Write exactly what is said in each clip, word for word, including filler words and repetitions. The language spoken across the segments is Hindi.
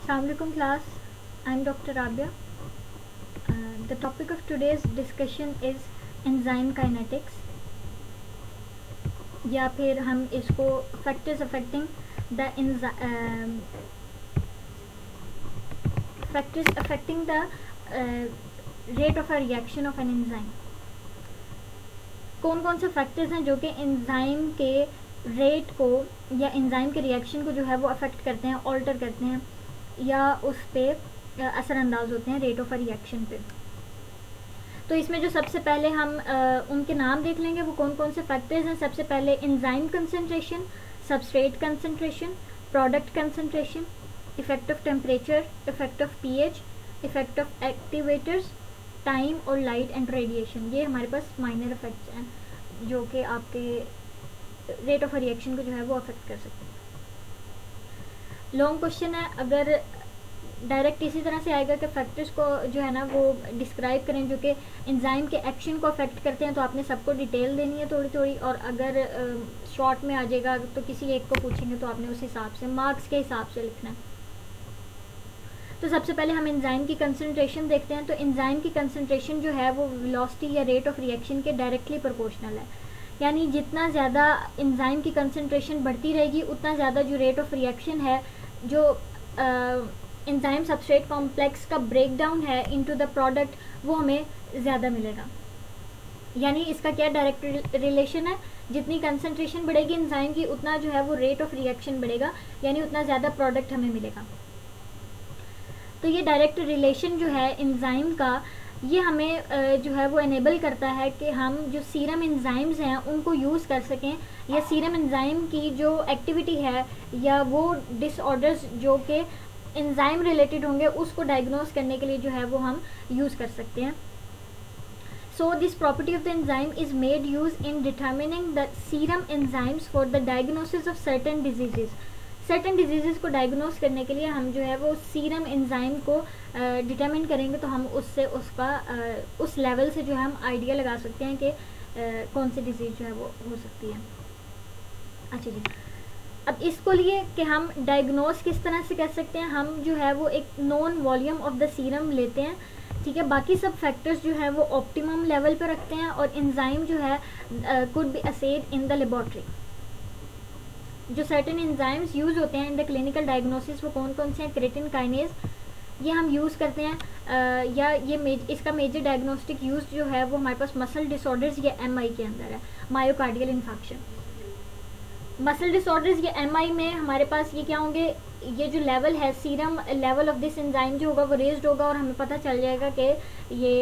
Assalamualaikum class, I am Doctor Rabia. Uh, the topic of today's discussion is enzyme kinetics, या फिर हम इसको factors affecting the enzyme uh, factors affecting the uh, rate of a reaction of an enzyme. कौन कौन से फैक्टर्स हैं जो कि एंजाइम के रेट को या एंजाइम के रिएक्शन को जो है वो अफेक्ट करते हैं, ऑल्टर करते हैं या उस पर असरअंदाज होते हैं रेट ऑफ अ रिएक्शन पे. तो इसमें जो सबसे पहले हम आ, उनके नाम देख लेंगे वो कौन कौन से फैक्टर्स हैं. सबसे पहले enzyme concentration, substrate concentration, product concentration, effect of temperature, effect of pH, effect of activators, time और लाइट एंड रेडिएशन. ये हमारे पास माइनर इफेक्ट्स हैं जो कि आपके रेट ऑफ रिएक्शन को जो है वो अफेक्ट कर सकते हैं. लॉन्ग क्वेश्चन है, अगर डायरेक्ट इसी तरह से आएगा कि फैक्टर्स को जो है ना वो डिस्क्राइब करें जो कि एंजाइम के एक्शन को अफेक्ट करते हैं, तो आपने सबको डिटेल देनी है थोड़ी थोड़ी. और अगर शॉर्ट में आ जाएगा तो किसी एक को पूछेंगे तो आपने उस हिसाब से मार्क्स के हिसाब से लिखना है. तो सबसे पहले हम एंजाइम की कंसंट्रेशन देखते हैं. तो एंजाइम की कंसंट्रेशन जो है वो वेलोसिटी या रेट ऑफ रिएक्शन के डायरेक्टली प्रोपोर्शनल है. यानी जितना ज़्यादा एंजाइम की कंसंट्रेशन बढ़ती रहेगी उतना ज़्यादा जो रेट ऑफ रिएक्शन है, जो एंजाइम सबस्ट्रेट कॉम्प्लेक्स का ब्रेकडाउन है इनटू द प्रोडक्ट, वो हमें ज़्यादा मिलेगा. यानी इसका क्या डायरेक्ट रिलेशन है, जितनी कंसंट्रेशन बढ़ेगी एंजाइम की उतना जो है वो रेट ऑफ रिएक्शन बढ़ेगा, यानी उतना ज़्यादा प्रोडक्ट हमें मिलेगा. तो ये डायरेक्ट रिलेशन जो है एंजाइम का, ये हमें जो है वो एनेबल करता है कि हम जो सीरम एंजाइम्स हैं उनको यूज़ कर सकें, या सीरम एंजाइम की जो एक्टिविटी है या वो डिसऑर्डर्स जो कि एंजाइम रिलेटेड होंगे उसको डायग्नोस करने के लिए जो है वो हम यूज़ कर सकते हैं. So this property of the enzyme is made use in determining the serum enzymes for the diagnosis of certain diseases. Certain disease को डायग्नोस करने के लिए हम जो है वो सीरम एंजाइम को डिटरमिन uh, करेंगे, तो हम उससे उसका uh, उस लेवल से जो है हम आइडिया लगा सकते हैं कि uh, कौन सी डिजीज़ जो है वो हो सकती है. अच्छा जी, अब इसको लिए कि हम डायग्नोस किस तरह से कर सकते हैं, हम जो है वो एक known volume of the serum लेते हैं, ठीक है. बाकी सब फैक्टर्स जो है वो ऑप्टिमम लेवल पर रखते हैं और एंजाइम जो है could be assayed in the laboratory. जो सर्टेन एंजाइम्स यूज़ होते हैं इन द क्लिनिकल डायग्नोसिस वो कौन कौन से हैं. क्रेटिन काइनेज ये हम यूज़ करते हैं, आ, या ये मेज, इसका मेजर डायग्नोस्टिक यूज़ जो है वो हमारे पास मसल डिसऑर्डर्स या एमआई के अंदर है. मायोकार्डियल इन्फेक्शन, मसल डिसऑर्डर्स या एमआई में हमारे पास ये क्या होंगे, ये जो लेवल है serum level of this enzyme जो होगा वो रेज्ड होगा और हमें पता चल जाएगा कि ये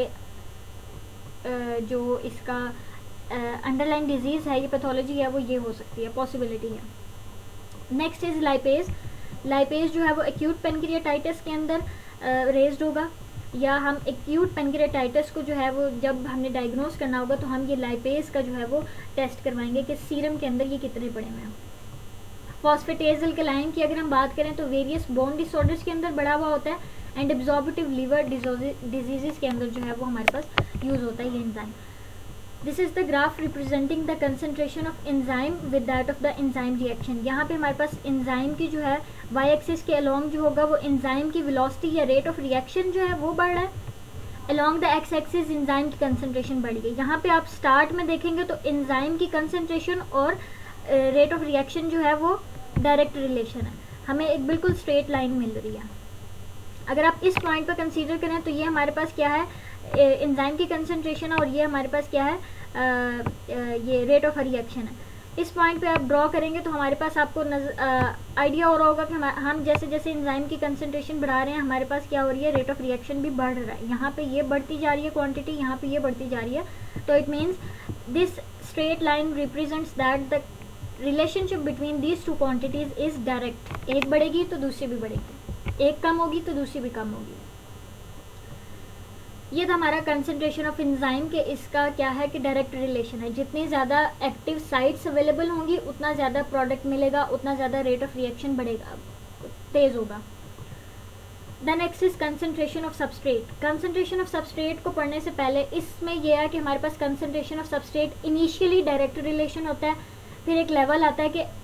आ, जो इसका अंडरलाइन डिजीज़ है, ये पैथोलॉजी है, वो ये हो सकती है, पॉसिबिलिटी है. Next is lipase. लाइपेज जो है वो एक्यूट पेनक्रियाटाइटिस के अंदर रेज्ड होगा, या हम एक्यूट पेनक्रियाटाइटिस को जो है वो जब हमने डायग्नोस करना होगा तो हम ये लाइपेज का जो है वो टेस्ट करवाएंगे कि सीरम के अंदर ये कितने पड़े हुए हैं. फॉस्फेटेज अल्कलाइन की अगर हम बात करें तो वेरियस बोन डिसऑर्डर्स के अंदर बढ़ा हुआ होता है, एंड एब्जॉर्बेटिव लीवर डिजीजेस के अंदर जो है वो हमारे पास यूज़ होता है ये enzyme. This is the graph representing the concentration of enzyme with that of the enzyme reaction. यहाँ पे हमारे पास एंजाइम की जो है वाई एक्सिस के अलोंग जो होगा वो एंजाइम की वेलोसिटी या रेट ऑफ रिएक्शन जो है वो बढ़ रहा है. Along the X axis enzyme की कंसंट्रेशन बढ़ गई. यहाँ पे आप स्टार्ट में देखेंगे तो एंजाइम की कंसंट्रेशन और रेट ऑफ रिएक्शन जो है वो डायरेक्ट रिलेशन है, हमें एक बिल्कुल स्ट्रेट लाइन मिल रही है. अगर आप इस पॉइंट पर कंसीडर करें तो ये हमारे पास क्या है, एंजाइम की कंसंट्रेशन है, और ये हमारे पास क्या है, आ, ये रेट ऑफ रिएक्शन है. इस पॉइंट पे आप ड्रॉ करेंगे तो हमारे पास आपको आइडिया हो रहा होगा कि हम, हम जैसे जैसे एंजाइम की कंसंट्रेशन बढ़ा रहे हैं हमारे पास क्या हो रही है, रेट ऑफ रिएक्शन भी बढ़ रहा है. यहाँ पे ये बढ़ती जा रही है क्वांटिटी, यहाँ पे ये बढ़ती जा रही है. तो it means this straight line represents that the relationship between these two quantities is direct. एक बढ़ेगी तो दूसरी भी बढ़ेगी, एक कम होगी तो दूसरी भी कम होगी. ये था हमारा कंसंट्रेशन ऑफ एंजाइम के, इसका क्या है कि डायरेक्ट रिलेशन है. जितनी ज़्यादा एक्टिव साइट्स अवेलेबल होंगी उतना ज़्यादा प्रोडक्ट मिलेगा, उतना ज़्यादा रेट ऑफ रिएक्शन बढ़ेगा, तेज़ होगा. The next is concentration of substrate. Concentration of substrate को पढ़ने से पहले इसमें यह है कि हमारे पास concentration of substrate initially direct relation होता है, फिर एक लेवल आता है कि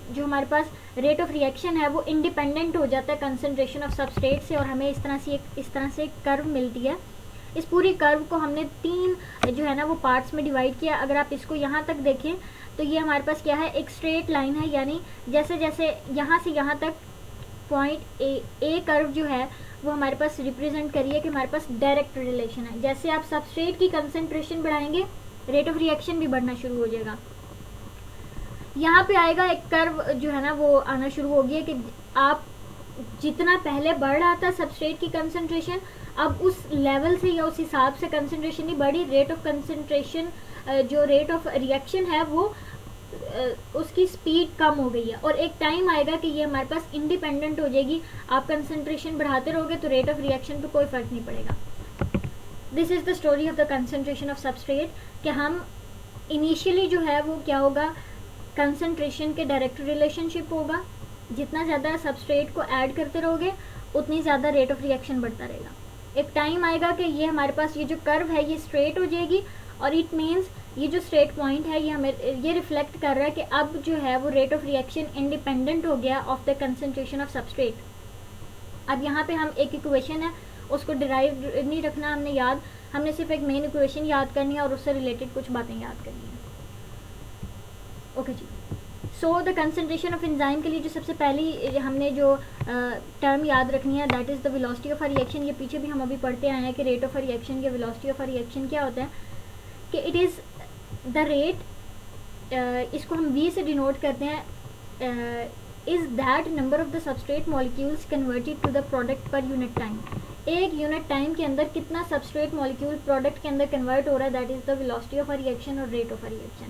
जो हमारे पास रेट ऑफ रिएक्शन है वो इंडिपेंडेंट हो जाता है कंसंट्रेशन ऑफ सबस्ट्रेट से, और हमें इस तरह से एक इस तरह से एक कर्व मिलती है। इस पूरी कर्व को हमने तीन जो है ना वो पार्ट्स में डिवाइड किया। अगर आप इसको यहाँ तक देखें तो ये हमारे पास क्या है, एक स्ट्रेट लाइन है, यानी जैसे जैसे यहाँ से यहाँ तक पॉइंट ए ए कर्व जो है वो हमारे पास रिप्रेजेंट करिए कि हमारे पास डायरेक्ट रिलेशन है। जैसे आप सबस्ट्रेट की कंसंट्रेशन बढ़ाएंगे रेट ऑफ रिएक्शन भी बढ़ना शुरू हो जाएगा। यहाँ पे आएगा एक कर्व जो है ना वो आना शुरू हो गया कि आप जितना पहले बढ़ रहा था सबस्ट्रेट की कंसंट्रेशन, अब उस लेवल से या उस हिसाब से कंसंट्रेशन नहीं बढ़ी, रेट ऑफ कंसंट्रेशन जो रेट ऑफ रिएक्शन है वो उसकी स्पीड कम हो गई है, और एक टाइम आएगा कि ये हमारे पास इंडिपेंडेंट हो जाएगी। आप कंसंट्रेशन बढ़ाते रहोगे तो रेट ऑफ रिएक्शन पे कोई फर्क नहीं पड़ेगा। This is the story of the concentration of substrate, कि हम इनिशियली जो है वो क्या होगा, कंसंट्रेशन के डायरेक्ट रिलेशनशिप होगा, जितना ज़्यादा सबस्ट्रेट को ऐड करते रहोगे उतनी ज़्यादा रेट ऑफ रिएक्शन बढ़ता रहेगा। एक टाइम आएगा कि ये हमारे पास ये जो कर्व है ये स्ट्रेट हो जाएगी, और इट मीन्स ये जो स्ट्रेट पॉइंट है ये हमें ये रिफ्लेक्ट कर रहा है कि अब जो है वो रेट ऑफ रिएक्शन इंडिपेंडेंट हो गया of the concentration of substrate. अब यहाँ पे हम एक इक्वेशन है उसको डिराइव नहीं रखना हमने याद, हमने सिर्फ एक मेन इक्वेशन याद करनी है और उससे रिलेटेड कुछ बातें याद करनी है। ओके जी, so the concentration of enzyme के लिए जो सबसे पहली हमने जो टर्म uh, याद रखनी है that is the velocity of a reaction. ये पीछे भी हम अभी पढ़ते आए हैं कि रेट ऑफ अ रिएक्शन या वेलोसिटी ऑफ अ रिएक्शन क्या होता है, कि इट इज़ द रेट, इसको हम वी से डिनोट करते हैं, is that number of the substrate molecules converted to the product per unit time. एक यूनिट टाइम के अंदर कितना सबस्ट्रेट मॉलिक्यूल प्रोडक्ट के अंदर कन्वर्ट हो रहा है, that is the velocity of a reaction और रेट ऑफ अ रिएक्शन।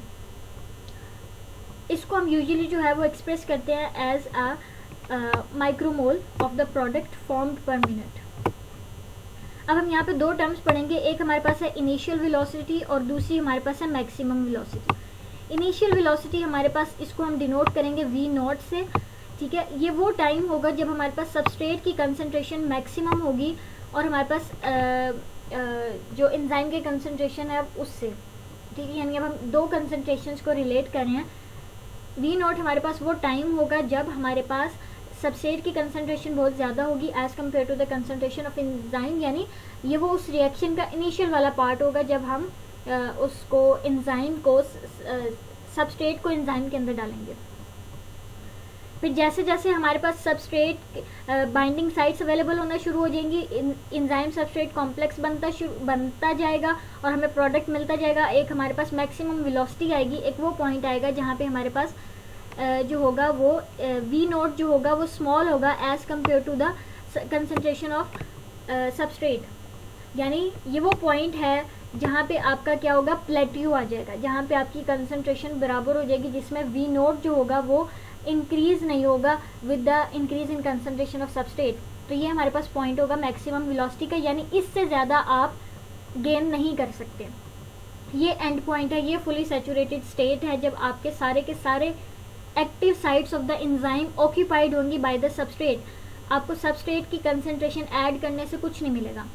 इसको हम यूजुअली जो है वो एक्सप्रेस करते हैं as a micromole of the product formed per minute. अब हम यहाँ पे दो टर्म्स पढ़ेंगे, एक हमारे पास है इनिशियल वेलोसिटी और दूसरी हमारे पास है मैक्सिमम वेलोसिटी। इनिशियल वेलोसिटी हमारे पास, इसको हम डिनोट करेंगे वी नॉट से, ठीक है। ये वो टाइम होगा जब हमारे पास सबस्ट्रेट की कंसंट्रेशन मैक्सिमम होगी और हमारे पास आ, आ, जो एंजाइम के कंसंट्रेशन है उससे, ठीक है। यानी अब हम दो कंसंट्रेशंस को रिलेट कर रहे हैं। वी नॉट हमारे पास वो टाइम होगा जब हमारे पास सबस्ट्रेट की कंसंट्रेशन बहुत ज़्यादा होगी as compare to the concentration of enzyme, यानी ये वो उस रिएक्शन का इनिशियल वाला पार्ट होगा जब हम आ, उसको एंजाइम को सबस्ट्रेट को एंजाइम के अंदर डालेंगे। फिर जैसे जैसे हमारे पास सबस्ट्रेट बाइंडिंग साइट्स अवेलेबल होना शुरू हो जाएंगी, एंजाइम सबस्ट्रेट कॉम्प्लेक्स बनता बनता जाएगा और हमें प्रोडक्ट मिलता जाएगा। एक हमारे पास मैक्सिमम वेलोसिटी आएगी, एक वो पॉइंट आएगा जहाँ पे हमारे पास uh, जो होगा वो वी uh, नोट जो होगा वो स्मॉल होगा as compare to the concentration of substrate. यानी ये वो पॉइंट है जहाँ पे आपका क्या होगा, प्लेट्यू आ जाएगा, जहाँ पे आपकी कंसंट्रेशन बराबर हो जाएगी, जिसमें वी नोट जो होगा वो इंक्रीज नहीं होगा with the increase in concentration of substrate. तो ये हमारे पास पॉइंट होगा मैक्सिमम वेलोसिटी का, यानी इससे ज़्यादा आप गेन नहीं कर सकते। ये एंड पॉइंट है, ये फुली सैचुरेटेड स्टेट है जब आपके सारे के सारे active sites of the enzyme occupied होंगी बाय द सबस्ट्रेट। आपको सबस्ट्रेट की कंसंट्रेशन ऐड करने से कुछ नहीं मिलेगा।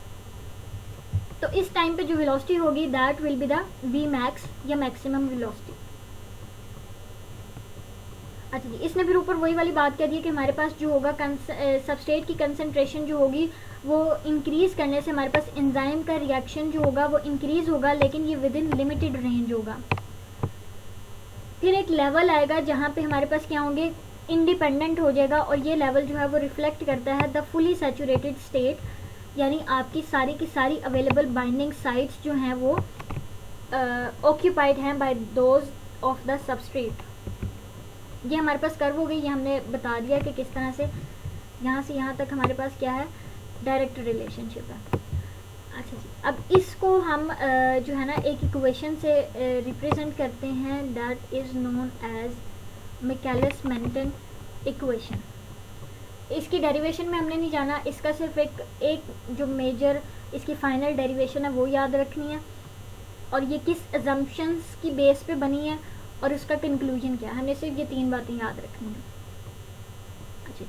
तो इस टाइम पे जो वेलोसिटी होगी that will be the V max या मैक्सिमम वेलोसिटी। अच्छा जी, इसने फिर ऊपर वही वाली बात कह दी कि हमारे पास जो होगा सबस्ट्रेट की कंसंट्रेशन जो होगी वो इंक्रीज करने से हमारे पास एंजाइम का रिएक्शन जो होगा वो इंक्रीज होगा, लेकिन ये विद इन लिमिटेड रेंज होगा। फिर एक लेवल आएगा जहाँ पे हमारे पास क्या होंगे, इंडिपेंडेंट हो जाएगा, और ये लेवल जो है वो रिफ्लेक्ट करता है द फुली सैचुरेटेड स्टेट, यानी आपकी सारी की सारी अवेलेबल बाइंडिंग साइट्स जो हैं वो ऑक्यूपाइड uh, हैं by those of the substrate. ये हमारे पास कर्व हो गई, ये हमने बता दिया कि किस तरह से यहाँ से यहाँ तक हमारे पास क्या है, डायरेक्ट रिलेशनशिप है। अच्छा जी, अब इसको हम uh, जो है ना एक इक्वेशन से रिप्रेजेंट uh, करते हैं that is known as Michaelis Menten equation. इसकी डेरिवेशन में हमने नहीं जाना, इसका सिर्फ एक एक जो मेजर इसकी फाइनल डेरिवेशन है वो याद रखनी है, और ये किस अजम्पशंस की बेस पे बनी है और उसका कंक्लूजन क्या है, हमने सिर्फ ये तीन बातें याद रखनी है। अच्छा,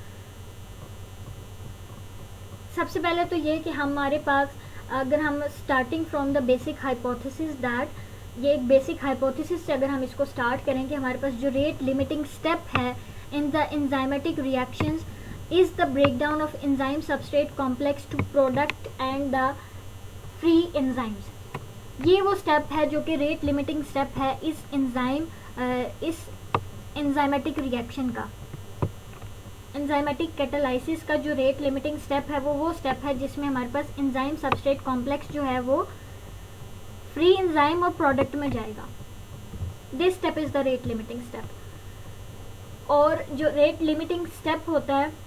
सबसे पहले तो ये कि हमारे पास अगर हम starting from the basic hypothesis that ये एक बेसिक हाइपोथेसिस से अगर हम इसको स्टार्ट करें कि हमारे पास जो रेट लिमिटिंग स्टेप है in the enzymatic reactions is the breakdown of enzyme substrate complex to product and the free enzymes. ये वो स्टेप है जो कि रेट लिमिटिंग स्टेप है इस एंजाइम इस एंजाइमेटिक रिएक्शन का। एंजाइमेटिक कैटालाइसिस का जो रेट लिमिटिंग स्टेप है वो वो स्टेप है जिसमें हमारे पास एंजाइम सबस्ट्रेट कॉम्प्लेक्स जो है वो फ्री एंजाइम और प्रोडक्ट में जाएगा। This step is the rate limiting step. और जो रेट लिमिटिंग स्टेप होता है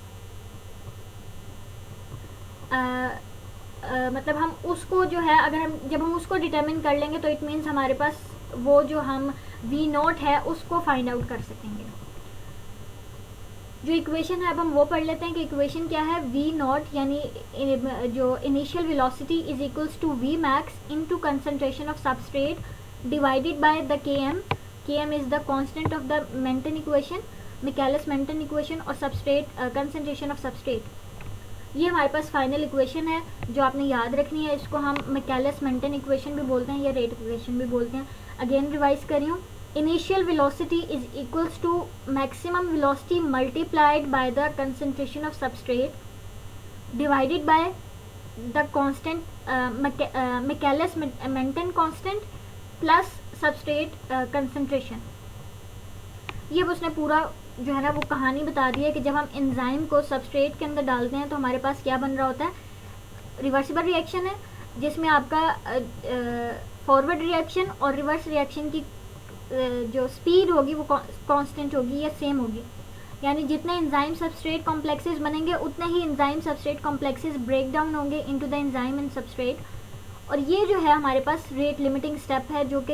आ, आ, मतलब हम उसको जो है अगर हम जब हम उसको डिटरमिन कर लेंगे तो इट मीन्स हमारे पास वो जो हम वी नोट है उसको फाइंड आउट कर सकेंगे। जो इक्वेशन है अब हम वो पढ़ लेते हैं कि इक्वेशन क्या है। वी नॉट यानी जो initial velocity is equals to V max into concentration of substrate divided by the K M. K M is the constant of the Menten equation, Michaelis Menten equation, और सबस्ट्रेट कंसंट्रेशन ऑफ सबस्ट्रेट। ये हमारे पास फाइनल इक्वेशन है जो आपने याद रखनी है। इसको हम मिकेलिस मेंटन इक्वेशन भी बोलते हैं या रेट इक्वेशन भी बोलते हैं। अगेन रिवाइज कर रही हूँ। Initial velocity is equals to maximum velocity multiplied by the concentration of substrate divided by the constant uh, uh, Michaelis-Menten constant plus substrate uh, concentration। ये उसने पूरा जो है ना वो कहानी बता दी है कि जब हम एंजाइम को सबस्ट्रेट के अंदर डालते हैं तो हमारे पास क्या बन रहा होता है। रिवर्सिबल रिएक्शन है जिसमें आपका फॉरवर्ड uh, रिएक्शन uh, और रिवर्स रिएक्शन की जो स्पीड होगी वो कांस्टेंट होगी या सेम होगी। यानी जितने एंजाइम सबस्ट्रेट कॉम्प्लेक्सेस बनेंगे उतने ही enzyme substrate complexes break down होंगे into the enzyme and substrate. और ये जो है हमारे पास रेट लिमिटिंग स्टेप है जो कि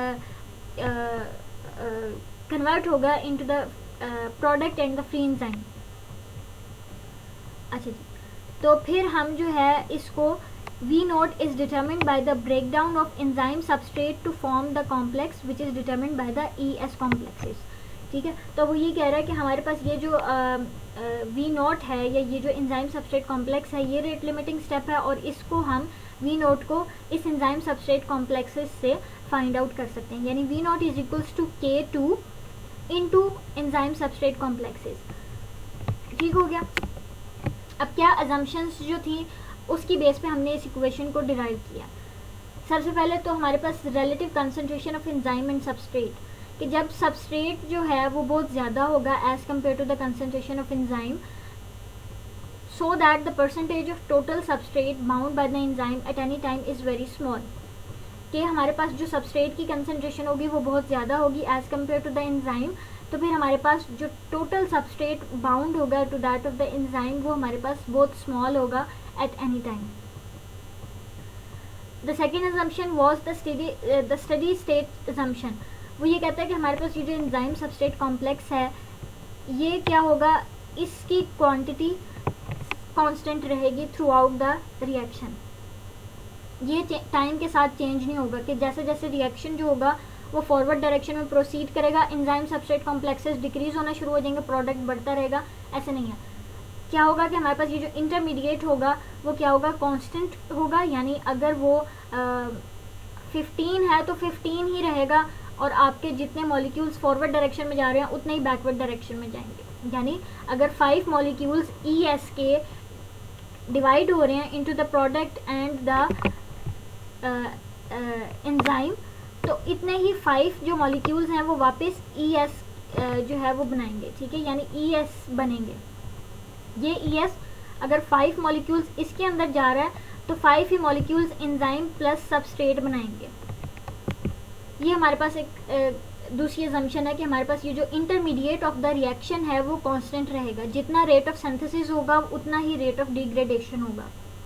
कन्वर्ट होगा into the product and the free enzyme. अच्छा जी, तो फिर हम जो है इसको V naught is determined by the breakdown of enzyme substrate to form the complex which is determined by the E S complexes। ठीक है, तो वो ये कह रहा है कि हमारे पास ये जो V naught है या ये जो enzyme substrate complex है ये rate limiting step है और इसको हम V naught को इस enzyme substrate complexes से find out कर सकते हैं। यानी V naught is equals to K two into enzyme substrate complexes। ठीक हो गया। अब क्या assumptions जो थी उसकी बेस पे हमने इस इक्वेशन को डिराइव किया। सबसे पहले तो हमारे पास relative concentration of enzyme and substrate, कि जब सबस्ट्रेट जो है वो बहुत ज़्यादा होगा as compare to the concentration of enzyme, so that the percentage of total substrate bound by the enzyme at any time is very small. कि हमारे पास जो सबस्ट्रेट की कंसंट्रेशन होगी वो बहुत ज़्यादा होगी as compare to the enzyme, तो फिर हमारे पास जो टोटल सबस्ट्रेट बाउंड होगा to that of the enzyme वो हमारे पास बहुत स्मॉल होगा at any time। The second assumption was the steady uh, the steady state assumption। वो ये कहता है कि हमारे पास ये जो एंजाइम सबस्ट्रेट कॉम्प्लेक्स है ये क्या होगा, इसकी क्वांटिटी कांस्टेंट रहेगी थ्रू आउट द रिएक्शन। ये टाइम के साथ चेंज नहीं होगा कि जैसे जैसे रिएक्शन जो होगा वो फॉरवर्ड डायरेक्शन में प्रोसीड करेगा, एंजाइम सबस्ट्रेट कॉम्प्लेक्सेस डिक्रीज होना शुरू हो जाएंगे, प्रोडक्ट बढ़ता रहेगा, ऐसे नहीं है। क्या होगा कि हमारे पास ये जो इंटरमीडिएट होगा वो क्या होगा, कांस्टेंट होगा। यानी अगर वो फिफ्टीन है तो फिफ्टीन ही रहेगा और आपके जितने मॉलिक्यूल्स फॉरवर्ड डायरेक्शन में जा रहे हैं उतने ही बैकवर्ड डायरेक्शन में जाएंगे। यानी अगर फाइव मॉलिक्यूल्स ई एस के डिवाइड हो रहे हैं into the product and the enzyme, तो इतने ही फाइव जो मॉलिक्यूल्स हैं वो वापस ई एस uh, जो है वो बनाएंगे। ठीक है, यानी ई एस बनेंगे। ये ई एस अगर फाइव मॉलिक्यूल्स इसके अंदर जा रहा है तो फाइव ही मॉलिक्यूल्स एंजाइम प्लस सबस्ट्रेट बनाएंगे। ये हमारे पास एक uh, दूसरी असम्पशन है कि हमारे पास ये जो इंटरमीडिएट ऑफ द रिएक्शन है वो कांस्टेंट रहेगा। जितना रेट ऑफ सिंथेसिस होगा उतना ही रेट ऑफ डिग्रेडेशन होगा।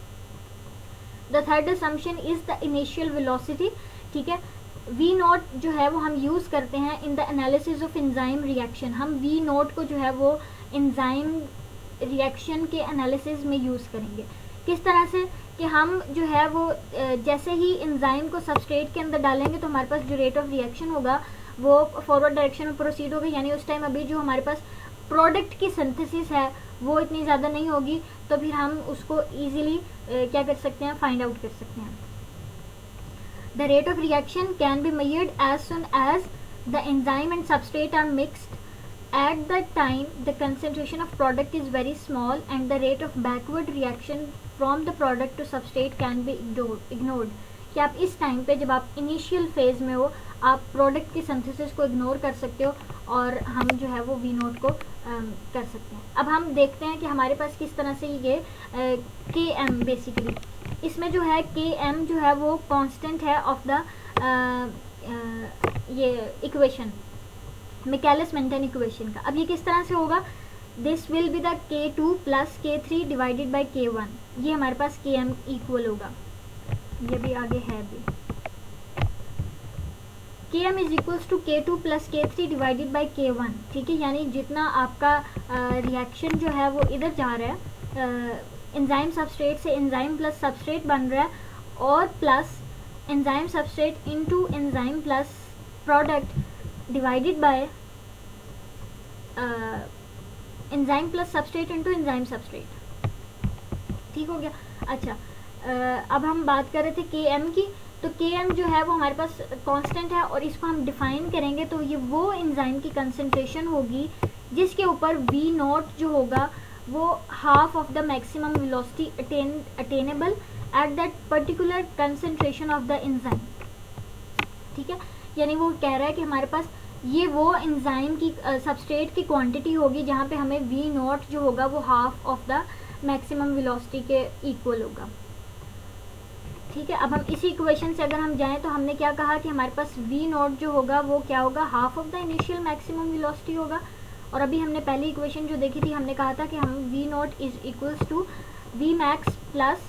The third assumption is the initial velocity. ठीक है, वी नोट जो है वो हम यूज़ करते हैं in the analysis of enzyme reaction. हम वी नोट को जो है वो एंजाइम रिएक्शन के एनालिसिस में यूज़ करेंगे। किस तरह से कि हम जो है वो जैसे ही एंजाइम को सबस्ट्रेट के अंदर डालेंगे तो हमारे पास जो रेट ऑफ रिएक्शन होगा वो फॉरवर्ड डायरेक्शन में प्रोसीड होगा। यानी उस टाइम अभी जो हमारे पास प्रोडक्ट की सिंथेसिस है वो इतनी ज़्यादा नहीं होगी, तो फिर हम उसको ईजिली क्या कर सकते हैं, फाइंड आउट कर सकते हैं। The rate of reaction can be measured as soon as the enzyme and substrate are mixed. At that time, the concentration of product is very small and the rate of backward reaction from the product to substrate can be ignored. कि आप इस टाइम पे जब आप इनिशियल फेज में हो आप प्रोडक्ट की सिंथेसिस को इग्नोर कर सकते हो और हम जो है वो वी नोट को um, कर सकते हैं. अब हम देखते हैं कि हमारे पास किस तरह से ये के एम बेसिकली इसमें जो है के एम जो है वो कांस्टेंट है ऑफ द ये इक्वेशन मिकेलिस मेंटन इक्वेशन का. अब ये किस तरह से होगा? This will be the K two plus K three divided by K one. ये हमारे पास के एम इक्वल होगा. ये भी आगे है भी K M is equals to K two plus K three divided by K one. ठीक है, यानी जितना आपका रिएक्शन जो है वो इधर जा रहा है एंजाइम सबस्ट्रेट से एंजाइम प्लस सबस्ट्रेट बन रहा है और plus enzyme substrate into enzyme plus product divided by enzyme plus substrate into enzyme substrate. ठीक हो गया. अच्छा, uh, अब हम बात कर रहे थे के एम की. तो के एम जो है वो हमारे पास कांस्टेंट है और इसको हम डिफाइन करेंगे तो ये वो एंजाइम की कंसंट्रेशन होगी जिसके ऊपर वी नॉट जो होगा वो half of the maximum velocity attain attainable at that particular concentration of the enzyme. ठीक है, यानी वो कह रहा है कि हमारे पास ये वो एंजाइम की सबस्ट्रेट uh, की क्वांटिटी होगी जहाँ पे हमें वी नॉट जो होगा वो half of the maximum velocity के इक्वल होगा. ठीक है, अब हम इसी इक्वेशन से अगर हम जाएं तो हमने क्या कहा कि हमारे पास वी नॉट जो होगा वो क्या होगा? Half of the initial maximum velocity होगा. और अभी हमने पहली इक्वेशन जो देखी थी हमने कहा था कि हम V naught is equals to V max plus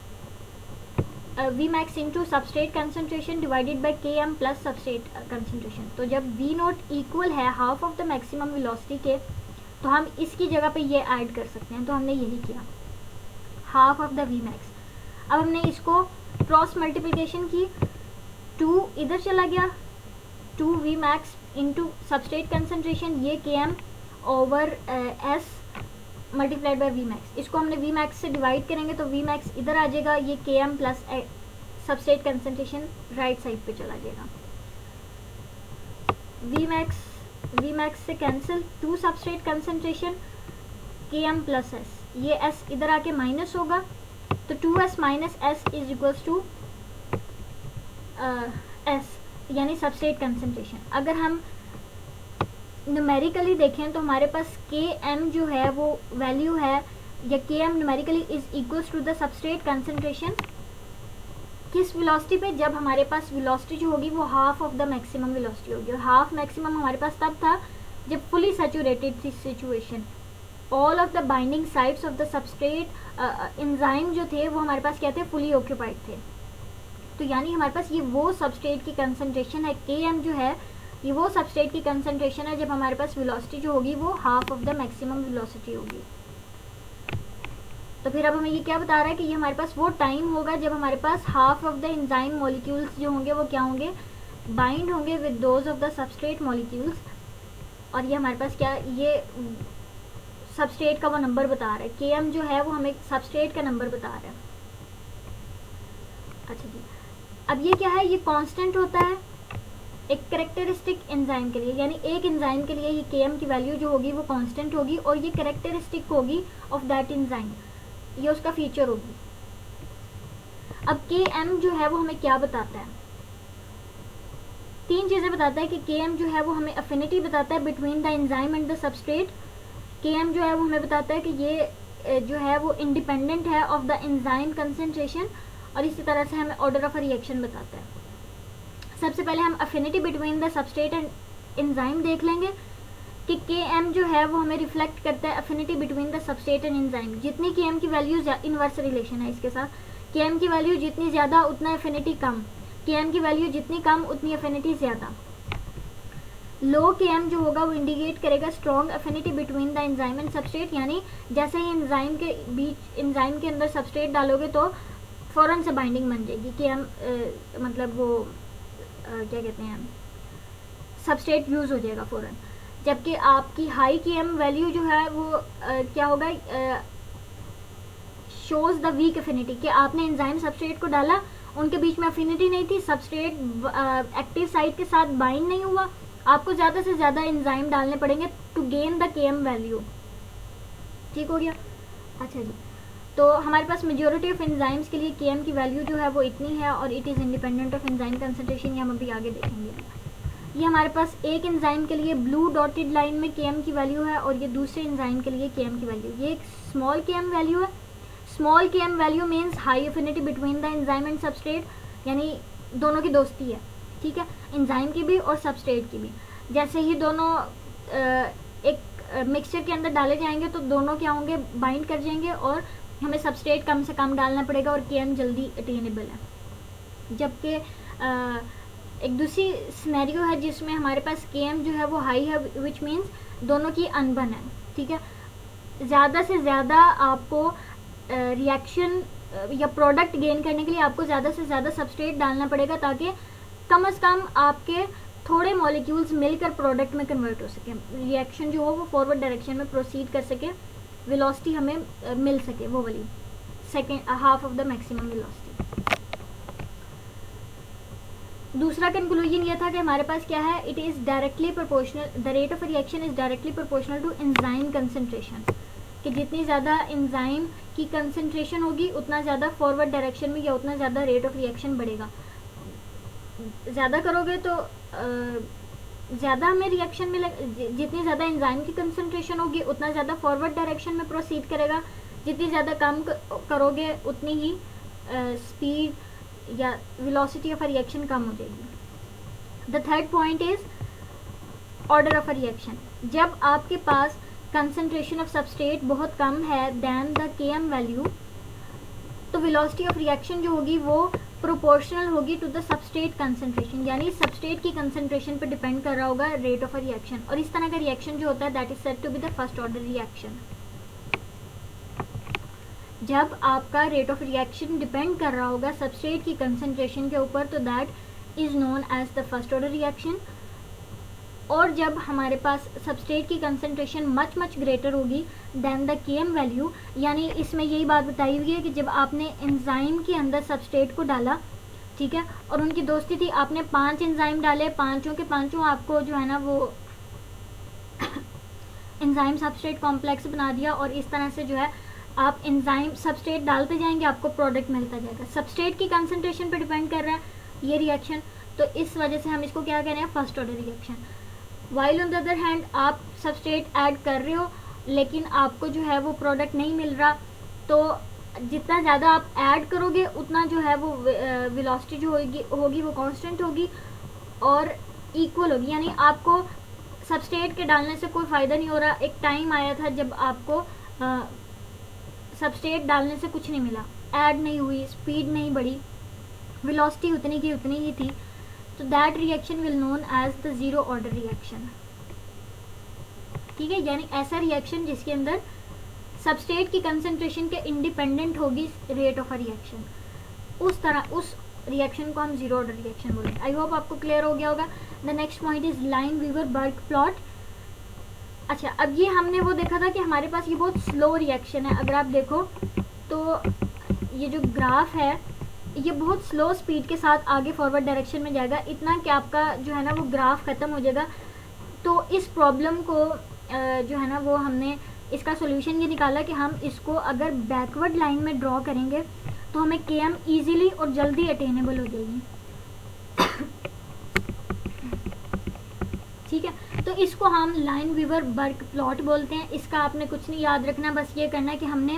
V max into substrate concentration divided by K M plus substrate concentration. तो जब वी नॉट इक्वल है half of the maximum velocity के तो हम इसकी जगह पे ये ऐड कर सकते हैं. तो हमने यही किया half of the V max. अब हमने इसको क्रॉस मल्टीप्लिकेशन की, टू इधर चला गया, two V max into substrate concentration ये K M over S multiplied by V max. इसको हमने वी मैक्स से डिवाइड करेंगे तो वी मैक्स इधर आ जाएगा, ये K M plus substrate concentration right side पे चला जाएगा. वी मैक्स वी मैक्स से cancel, two substrate concentration K M plus S, ये एस इधर आके माइनस होगा तो two S minus S is equals to S यानी सबस्ट्रेट कंसंट्रेशन. अगर हम न्यूमेरिकली देखें तो हमारे पास के एम जो है वो वैल्यू है या K M numerically is equals to the substrate concentration किस वेलोसिटी पे? जब हमारे पास वेलोसिटी जो होगी वो half of the maximum velocity होगी. और हाफ मैक्सिमम हमारे पास तब था जब फुली सैचुरेटेड थी situation. All of the binding sites of the substrate enzyme जो थे वो हमारे पास क्या थे? फुली ऑक्यूपाइड थे. तो यानी हमारे पास ये वो सबस्ट्रेट की कंसंट्रेशन है, के एम जो है ये वो सबस्ट्रेट की कंसंट्रेशन है जब हमारे पास वेलोसिटी जो होगी वो half of the maximum velocity होगी. तो फिर अब हमें ये क्या बता रहा है कि ये हमारे पास वो टाइम होगा जब हमारे पास half of the enzyme molecules जो होंगे वो क्या होंगे? बाइंड होंगे with those of the substrate molecules. और ये हमारे पास क्या, ये सबस्ट्रेट का वो नंबर बता रहा है. के एम जो है वो हमें सबस्ट्रेट का नंबर बता रहा है. अच्छा जी, अब ये क्या है? ये कांस्टेंट होता है एक कैरेक्टरिस्टिक एंजाइम के लिए, यानी एक एंजाइम के लिए ये के एम की वैल्यू जो होगी वो कांस्टेंट होगी और ये कैरेक्टरिस्टिक होगी ऑफ दैट एंजाइम, ये उसका फीचर होगी. अब के एम जो है वो हमें क्या बताता है? तीन चीजें बताता है कि के एम जो है वो हमें अफिनिटी बताता है between the enzyme and the substrate. K M जो है वो हमें बताता है कि ये जो है वो इंडिपेंडेंट है ऑफ द एंजाइम कंसंट्रेशन. और इसी तरह से हमें ऑर्डर ऑफ रिएक्शन बताता है. सबसे पहले हम affinity between the substrate and enzyme देख लेंगे कि के एम जो है वो हमें रिफ्लेक्ट करता है affinity between the substrate and enzyme. जितनी के एम की वैल्यू इनवर्स रिलेशन है इसके साथ, के एम की वैल्यू जितनी ज़्यादा उतना अफिनिटी कम, के एम की वैल्यू जितनी कम उतनी अफिनिटी ज़्यादा. लो के एम जो होगा वो इंडिकेट करेगा strong affinity between the enzyme and substrate, यानी जैसे ही एंजाइम के बीच एंजाइम के अंदर सबस्ट्रेट डालोगे तो फ़ौरन से बाइंडिंग बन जाएगी कि हम आ, मतलब वो आ, क्या कहते हैं सबस्ट्रेट यूज़ हो जाएगा फ़ौरन. जबकि आपकी हाई की एम वैल्यू जो है वो आ, क्या होगा, शोज़ द वीक अफिनिटी कि आपने एंजाइम सबस्ट्रेट को डाला उनके बीच में अफिनिटी नहीं थी, सबस्ट्रेट एक्टिव साइट के साथ बाइंड नहीं हुआ, आपको ज़्यादा से ज़्यादा एंजाइम डालने पड़ेंगे to gain the K M value. ठीक हो गया। अच्छा जी, तो हमारे पास मेजॉरिटी ऑफ एंजाइम्स के लिए के एम की वैल्यू जो है वो इतनी है और it is independent of enzyme concentration, ये हम अभी आगे देखेंगे। ये हमारे पास एक एंजाइम के लिए ब्लू डॉटेड लाइन में के एम की वैल्यू है और ये दूसरे एंजाइम के लिए के एम की वैल्यू, ये एक स्मॉल के एम वैल्यू है। Small K M value means high affinity between the enzyme and substrate, यानी दोनों की दोस्ती है, ठीक है, एंजाइम की भी और सबस्ट्रेट की भी। जैसे ही दोनों एक मिक्सचर के अंदर डाले जाएंगे तो दोनों क्या होंगे, बाइंड कर जाएंगे और हमें सबस्ट्रेट कम से कम डालना पड़ेगा और के एम जल्दी अटेनेबल है। जबकि एक दूसरी सिनेरियो है जिसमें हमारे पास के एम जो है वो हाई है, विच मीन्स दोनों की अनबन है, ठीक है। ज़्यादा से ज़्यादा आपको रिएक्शन या प्रोडक्ट गेन करने के लिए आपको ज़्यादा से ज़्यादा सबस्ट्रेट डालना पड़ेगा ताकि कम से कम आपके थोड़े मॉलिक्यूल्स मिलकर प्रोडक्ट में कन्वर्ट हो सके, रिएक्शन जो हो वो फॉरवर्ड डायरेक्शन में प्रोसीड कर सके, वेलोसिटी हमें uh, मिल सके, वो वाली second half of the maximum velocity. दूसरा कंक्लूजन ये था कि हमारे पास क्या है, it is directly proportional, the rate of reaction is directly proportional to enzyme concentration, कि जितनी ज़्यादा एंजाइम की कंसंट्रेशन होगी उतना ज़्यादा फॉरवर्ड डायरेक्शन में या उतना ज़्यादा रेट ऑफ रिएक्शन बढ़ेगा। ज़्यादा करोगे तो ज़्यादा हमें रिएक्शन में लग, जितनी ज़्यादा एंजाइम की कंसंट्रेशन होगी उतना ज़्यादा फॉरवर्ड डायरेक्शन में प्रोसीड करेगा, जितनी ज़्यादा कम करोगे उतनी ही स्पीड या वेलोसिटी ऑफ अ रिएक्शन कम हो जाएगी। The third point is order of a reaction. जब आपके पास कंसंट्रेशन ऑफ सबस्ट्रेट बहुत कम है then the K M value, तो वेलोसिटी ऑफ रिएक्शन जो होगी वो प्रोपोर्शनल होगी टू द सबस्ट्रेट कंसंट्रेशन, यानी सबस्ट्रेट की कंसंट्रेशन पर डिपेंड कर रहा होगा रेट ऑफ अ रिएक्शन। और इस तरह का रिएक्शन जो होता है that is said to be the first order reaction. जब आपका रेट ऑफ रिएक्शन डिपेंड कर रहा होगा सबस्ट्रेट की कंसंट्रेशन के ऊपर तो that is known as the first order reaction. और जब हमारे पास सबस्ट्रेट की कंसंट्रेशन मच मच ग्रेटर होगी than the K M value, यानी इसमें यही बात बताई हुई है कि जब आपने एंजाइम के अंदर सबस्ट्रेट को डाला, ठीक है, और उनकी दोस्ती थी, आपने पांच एंजाइम डाले, पांचों के पांचों आपको जो है ना वो एंजाइम सबस्ट्रेट कॉम्प्लेक्स बना दिया और इस तरह से जो है आप एंजाइम सबस्ट्रेट डालते जाएंगे, आपको प्रोडक्ट मिलता जाएगा। सबस्ट्रेट की कंसंट्रेशन पे डिपेंड कर रहा है ये रिएक्शन, तो इस वजह से हम इसको क्या कह रहे हैं, first order reaction. While on the other hand आप सबस्ट्रेट ऐड कर रहे हो लेकिन आपको जो है वो प्रोडक्ट नहीं मिल रहा, तो जितना ज़्यादा आप ऐड करोगे उतना जो है वो वेलोसिटी जो होगी होगी वो कांस्टेंट होगी और इक्वल होगी, यानी आपको सबस्ट्रेट के डालने से कोई फ़ायदा नहीं हो रहा। एक टाइम आया था जब आपको सबस्ट्रेट डालने से कुछ नहीं मिला, ऐड नहीं हुई, स्पीड नहीं बढ़ी, वेलोसिटी उतनी की उतनी ही थी, तो that reaction will known as the zero order reaction. ठीक है, यानी ऐसा रिएक्शन जिसके अंदर सबस्ट्रेट की कंसंट्रेशन के इंडिपेंडेंट होगी रेट ऑफ अ रिएक्शन, उस तरह उस रिएक्शन को हम जीरो ऑर्डर रिएक्शन बोलेंगे। आई होप आपको क्लियर हो गया होगा। The next point is Lineweaver Burk plot. अच्छा, अब ये हमने वो देखा था कि हमारे पास ये बहुत स्लो रिएक्शन है। अगर आप देखो तो ये जो ग्राफ है ये बहुत स्लो स्पीड के साथ आगे फॉरवर्ड डायरेक्शन में जाएगा, इतना कि आपका जो है ना वो ग्राफ ख़त्म हो जाएगा। तो इस प्रॉब्लम को जो है ना वो हमने इसका सोल्यूशन ये निकाला कि हम इसको अगर बैकवर्ड लाइन में ड्रॉ करेंगे तो हमें के एम ईजिली और जल्दी अटेनेबल हो जाएगी। ठीक है, तो इसको हम लाइन वीवर बर्ग प्लॉट बोलते हैं। इसका आपने कुछ नहीं याद रखना, बस ये करना है कि हमने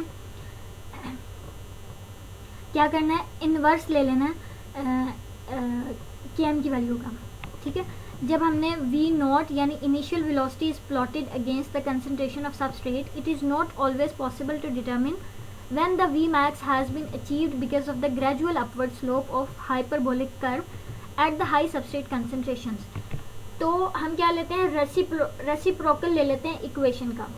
क्या करना है, इन्वर्स ले लेना है के एम की वैल्यू का। ठीक है, जब हमने v नॉट यानी initial velocity is plotted against the concentration of substrate, it is not always possible to determine when the Vmax has been achieved because of the gradual upward slope of hyperbolic curve at the high substrate concentrations। तो हम क्या लेते हैं, रेसिप्रो रेसिप्रोकल ले लेते हैं इक्वेशन का।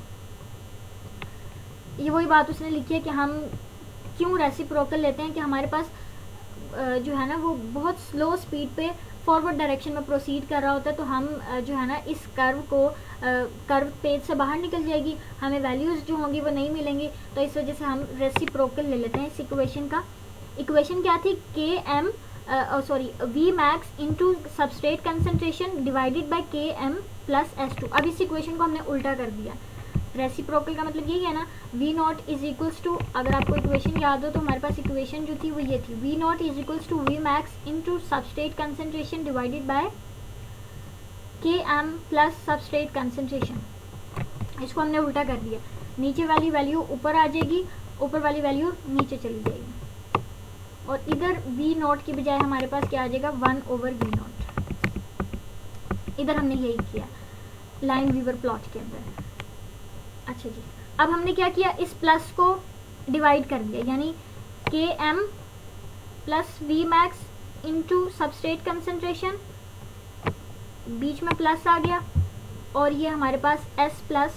ये वही बात उसने लिखी है कि हम क्यों रेसिप्रोकल लेते हैं कि हमारे पास जो है ना वो बहुत स्लो स्पीड पे फॉरवर्ड डायरेक्शन में प्रोसीड कर रहा होता है, तो हम जो है ना इस कर्व को कर्व पेज से बाहर निकल जाएगी, हमें वैल्यूज़ जो होंगी वो नहीं मिलेंगी, तो इस वजह से हम रेसिप्रोकल ले लेते हैं इस इक्वेशन का। इक्वेशन क्या थी, K M sorry V max into substrate concentration divided by K M plus S two. अब इस इक्वेशन को हमने उल्टा कर दिया। रेसिप्रोकल का मतलब यही है ना, V naught is equals to, अगर आपको इक्वेशन याद हो तो हमारे पास इक्वेशन जो थी वो ये थी, V naught is equals to V max into substrate concentration divided by K M plus substrate concentration. इसको हमने उल्टा कर दिया, नीचे वाली वैल्यू ऊपर आ जाएगी, ऊपर वाली वैल्यू नीचे चली जाएगी, और इधर वी नॉट की बजाय हमारे पास क्या आ जाएगा, वन ओवर वी नॉट। इधर हमने यही किया लाइन वीवर प्लॉट के अंदर। अच्छा जी, अब हमने क्या किया, इस प्लस को डिवाइड कर दिया, यानी K M plus V max into substrate concentration, बीच में प्लस आ गया, और ये हमारे पास एस प्लस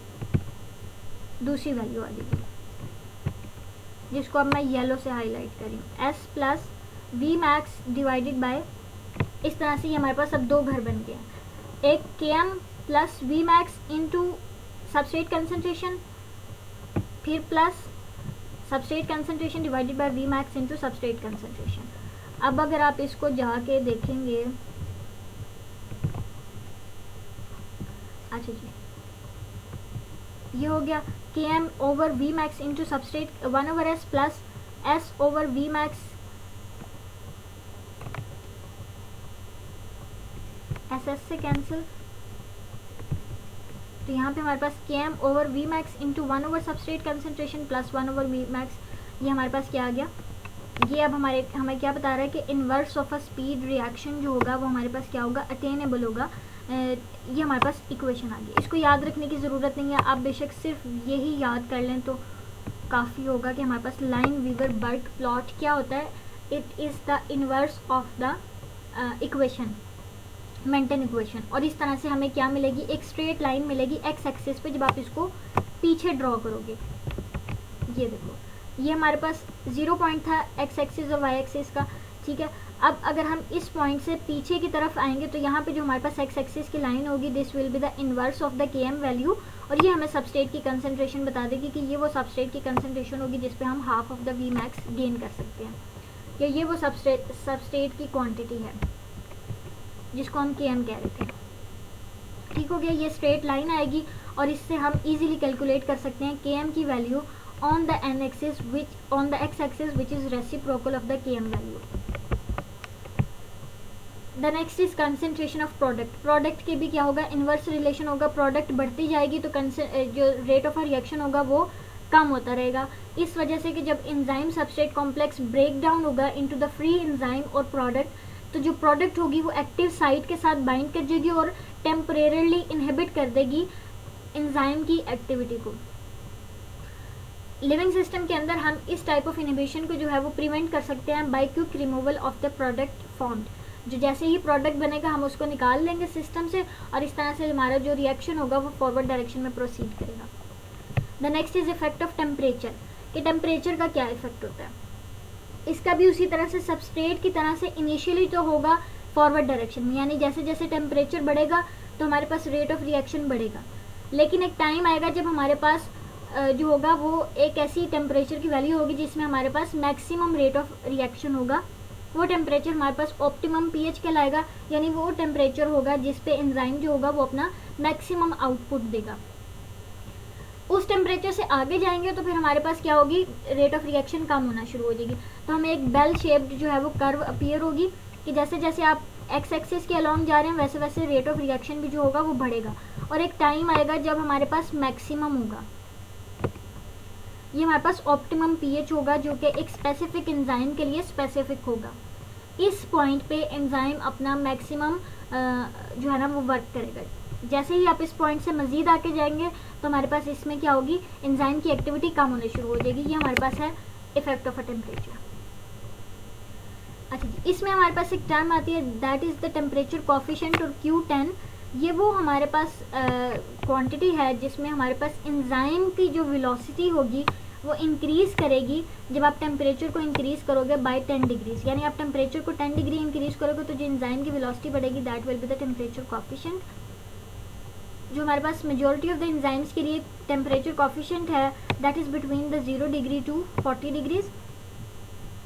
दूसरी वैल्यू आ जाएगी, जिसको अब मैं येलो से हाईलाइट कर रही हूँ, S plus V max divided by, इस तरह से ये हमारे पास अब दो घर बन गए हैं, एक K M plus V max into substrate concentration, फिर plus substrate concentration divided by V max into substrate concentration. अब अगर आप इसको जाके देखेंगे, अच्छा जी, ये हो गया K M over V max into substrate one over S plus S over V max, S S से कैंसिल, तो यहाँ पे हमारे पास K M over V max into one over substrate concentration plus one over V max, ये हमारे पास क्या आ गया, ये अब हमारे हमें क्या बता रहा है कि inverse of a speed reaction जो होगा वो हमारे पास क्या होगा, अटेनेबल होगा। ये हमारे पास इक्वेशन आ गई, इसको याद रखने की ज़रूरत नहीं है, आप बेशक सिर्फ यही याद कर लें तो काफ़ी होगा कि हमारे पास लाइन वीवर बर्क प्लॉट क्या होता है, it is the inverse of the equation, Menten equation. और इस तरह से हमें क्या मिलेगी, एक स्ट्रेट लाइन मिलेगी एक्स एक्सिस पे, जब आप इसको पीछे ड्रॉ करोगे, ये देखो ये हमारे पास जीरो पॉइंट था एक्स एक्सिस और वाई एक्सिस का, ठीक है। अब अगर हम इस पॉइंट से पीछे की तरफ आएंगे तो यहाँ पे जो हमारे पास एक्स एक्सिस की लाइन होगी, this will be the inverse of the K M value, और ये हमें सबस्ट्रेट की कंसंट्रेशन बता देगी कि ये वो सबस्ट्रेट की कंसंट्रेशन होगी जिस पे हम half of the V max gain कर सकते हैं, या ये वो सबस्ट्रेट सबस्ट्रेट की क्वांटिटी है जिसको हम के एम कह रहे थे। ठीक हो गया, ये स्ट्रेट लाइन आएगी और इससे हम इजीली कैलकुलेट कर सकते हैं के एम की value on the N axis which on the X axis which is reciprocal of the K M value. The next is concentration of product. Product के भी क्या होगा, इन्वर्स रिलेशन होगा, प्रोडक्ट बढ़ती जाएगी तो जो रेट ऑफ रिएक्शन होगा वो कम होता रहेगा। इस वजह से कि जब enzyme substrate complex break down होगा इनटू द फ्री एंजाइम और प्रोडक्ट, तो जो प्रोडक्ट होगी वो एक्टिव साइट के साथ बाइंड कर जाएगी और टेम्परेरली इनहिबिट कर देगी एंजाइम की एक्टिविटी को। लिविंग सिस्टम के अंदर हम इस टाइप ऑफ इनहिबिशन को जो है वो प्रिवेंट कर सकते हैं by quick removal of the product formed. जो जैसे ही प्रोडक्ट बनेगा हम उसको निकाल लेंगे सिस्टम से और इस तरह से हमारा जो रिएक्शन होगा वो फॉरवर्ड डायरेक्शन में प्रोसीड करेगा। The next is effect of temperature, कि टेम्परेचर का क्या इफेक्ट होता है। इसका भी उसी तरह से सबस्ट्रेट की तरह से इनिशियली तो होगा फॉरवर्ड डायरेक्शन में, यानी जैसे जैसे टेम्परेचर बढ़ेगा तो हमारे पास रेट ऑफ रिएक्शन बढ़ेगा, लेकिन एक टाइम आएगा जब हमारे पास जो होगा वो एक ऐसी टेम्परेचर की वैल्यू होगी जिसमें हमारे पास मैक्सिमम रेट ऑफ रिएक्शन होगा। वो टेम्परेचर हमारे पास ऑप्टिमम पीएच कहलाएगा, यानी वो टेम्परेचर होगा जिस पे एंजाइम जो होगा वो अपना मैक्सिमम आउटपुट देगा। उस टेम्परेचर से आगे जाएंगे तो फिर हमारे पास क्या होगी, रेट ऑफ रिएक्शन कम होना शुरू हो जाएगी। तो हमें एक बेल शेप्ड जो है वो कर्व अपीयर होगी कि जैसे जैसे आप एक्स एक्सिस के अलॉन्ग जा रहे हैं वैसे वैसे रेट ऑफ रिएक्शन भी जो होगा वो बढ़ेगा, और एक टाइम आएगा जब हमारे पास मैक्सिमम होगा। ये हमारे पास ऑप्टिमम पीएच होगा जो कि एक स्पेसिफिक एंजाइम के लिए स्पेसिफिक होगा। इस पॉइंट पे एंजाइम अपना मैक्सिमम जो है ना वो वर्क करेगा। जैसे ही आप इस पॉइंट से मज़ीद आके जाएंगे तो हमारे पास इसमें क्या होगी, एंजाइम की एक्टिविटी कम होने शुरू हो जाएगी। ये हमारे पास है इफेक्ट ऑफ अ टेम्परेचर। अच्छा जी, इसमें हमारे पास एक टर्म आती है that is the temperature coefficient और क्यू टेन। ये वो हमारे पास क्वांटिटी uh, है जिसमें हमारे पास एंजाइम की जो वेलोसिटी होगी वो इंक्रीज़ करेगी जब आप टेम्परेचर को इंक्रीज़ करोगे बाय टेन डिग्रीज, यानी आप टेम्परेचर को टेन डिग्री इंक्रीज़ करोगे तो जो एंजाइम की वेलोसिटी बढ़ेगी that will be the temperature coefficient. जो हमारे पास मेजॉरिटी ऑफ द एंजाइम्स के लिए टेम्परेचर कोफिशिएंट है that is between the zero degree to forty degrees.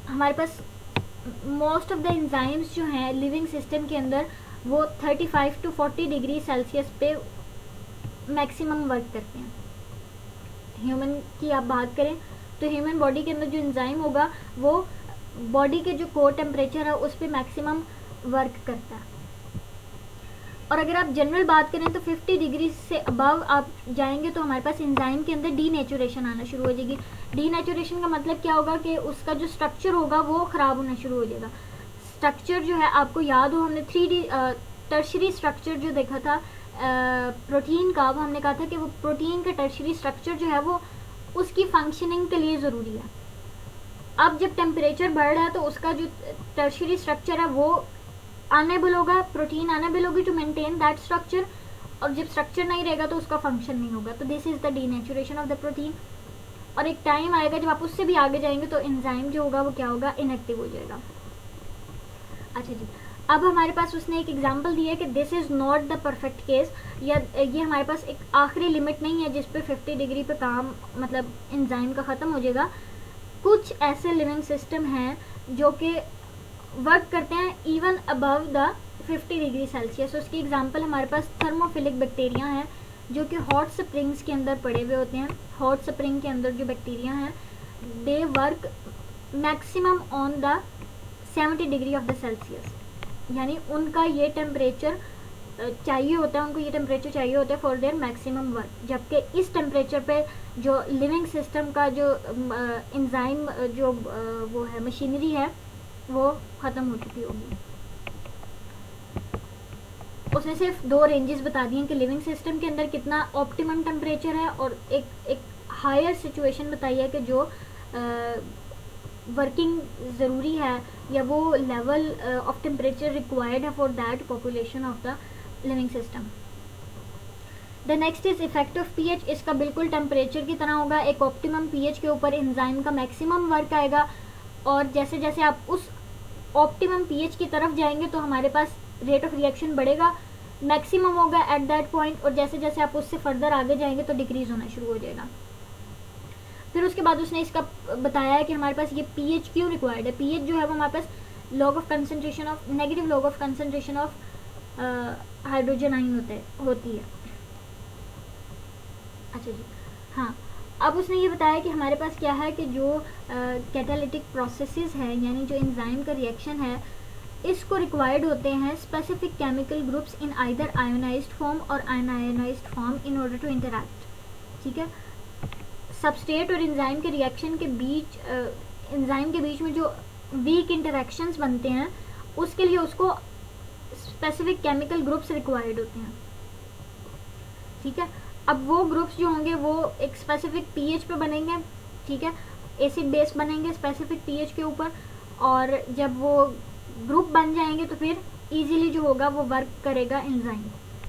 हमारे पास मोस्ट ऑफ द एंजाइम्स जो हैं लिविंग सिस्टम के अंदर वो thirty five to forty degree Celsius पे मैक्सिमम वर्क करते हैं। ह्यूमन की आप बात करें तो ह्यूमन बॉडी के अंदर जो एंजाइम होगा वो बॉडी के जो कोर टेम्परेचर है उस पर मैक्सिमम वर्क करता है। और अगर आप जनरल बात करें तो फिफ्टी डिग्री से अबव आप जाएंगे तो हमारे पास एंजाइम के अंदर डीनेचुरेशन आना शुरू हो जाएगी। डीनेचुरेशन का मतलब क्या होगा कि उसका जो स्ट्रक्चर होगा वो ख़राब होना शुरू हो जाएगा। स्ट्रक्चर जो है आपको याद हो हमने थ्री डी टर्शरी स्ट्रक्चर जो देखा था प्रोटीन का, वो हमने कहा था कि वो प्रोटीन का टर्शरी स्ट्रक्चर जो है वो उसकी फंक्शनिंग के लिए ज़रूरी है। अब जब टेम्परेचर बढ़ रहा है तो उसका जो टर्शरी स्ट्रक्चर है वो अनेबल होगा, प्रोटीन अनेबल होगी टू मेंटेन दैट स्ट्रक्चर, और जब स्ट्रक्चर नहीं रहेगा तो उसका फंक्शन नहीं होगा। तो this is the denaturation of the protein. और एक टाइम आएगा जब आप उससे भी आगे जाएंगे तो एंजाइम जो होगा वो क्या होगा, इनएक्टिव हो जाएगा। अच्छा जी, अब हमारे पास उसने एक एग्जांपल दिया है कि this is not the perfect case, या ये हमारे पास एक आखिरी लिमिट नहीं है जिस पे फिफ्टी डिग्री पे काम मतलब एंजाइम का ख़त्म हो जाएगा। कुछ ऐसे लिविंग सिस्टम हैं जो कि वर्क करते हैं even above the fifty degree Celsius. उसकी एग्जांपल हमारे पास थर्मोफिलिक बैक्टीरिया हैं जो कि हॉट स्प्रिंग्स के अंदर पड़े हुए होते हैं। हॉट स्प्रिंग के अंदर जो बैक्टीरिया हैं they work maximum on the seventy degree of the Celsius, यानी उनका ये टेम्परेचर चाहिए होता है, उनको ये टेम्परेचर चाहिए होता है फॉर देयर मैक्सिमम वर्क। जबकि इस टेम्परेचर पे जो लिविंग सिस्टम का जो एंजाइम जो वो है मशीनरी है वो ख़त्म हो चुकी होगी। उसने सिर्फ दो रेंजेस बता दिए कि लिविंग सिस्टम के अंदर कितना ऑप्टिमम टेम्परेचर है, और एक एक हायर सिचुएशन बताई है कि जो वर्किंग ज़रूरी है या वो लेवल ऑफ टेम्परेचर रिक्वायर्ड है for that population of the living system. The next is effect of pH. इसका बिल्कुल टेम्परेचर की तरह होगा। एक ऑप्टिमम पीएच के ऊपर एंजाइम का मैक्सिमम वर्क आएगा, और जैसे जैसे आप उस ऑप्टिमम पीएच की तरफ जाएंगे तो हमारे पास रेट ऑफ रिएक्शन बढ़ेगा, मैक्सिमम होगा एट दैट पॉइंट, और जैसे जैसे आप उससे फर्दर आगे जाएंगे तो डिक्रीज होना शुरू हो जाएगा। फिर उसके बाद उसने इसका बताया है कि हमारे पास ये पीएच क्यों रिक्वायर्ड है। पीएच जो है वो हमारे पास log of concentration of negative log of concentration of hydrogen ion होते होती है। अच्छा जी, हाँ, अब उसने ये बताया कि हमारे पास क्या है कि जो कैटालिटिक प्रोसेसेस है यानी जो एंजाइम का रिएक्शन है इसको रिक्वायर्ड होते हैं specific chemical groups in either ionized form और unionized form in order to interact. ठीक है, सबस्ट्रेट और एंजाइम के रिएक्शन के बीच एंजाइम के बीच में जो वीक इंटरैक्शंस बनते हैं उसके लिए उसको स्पेसिफिक केमिकल ग्रुप्स रिक्वायर्ड होते हैं। ठीक है, अब वो ग्रुप्स जो होंगे वो एक स्पेसिफिक पीएच पे बनेंगे। ठीक है, एसिड बेस बनेंगे स्पेसिफिक पीएच के ऊपर, और जब वो ग्रुप बन जाएंगे तो फिर इजीली जो होगा वो वर्क करेगा एंजाइम।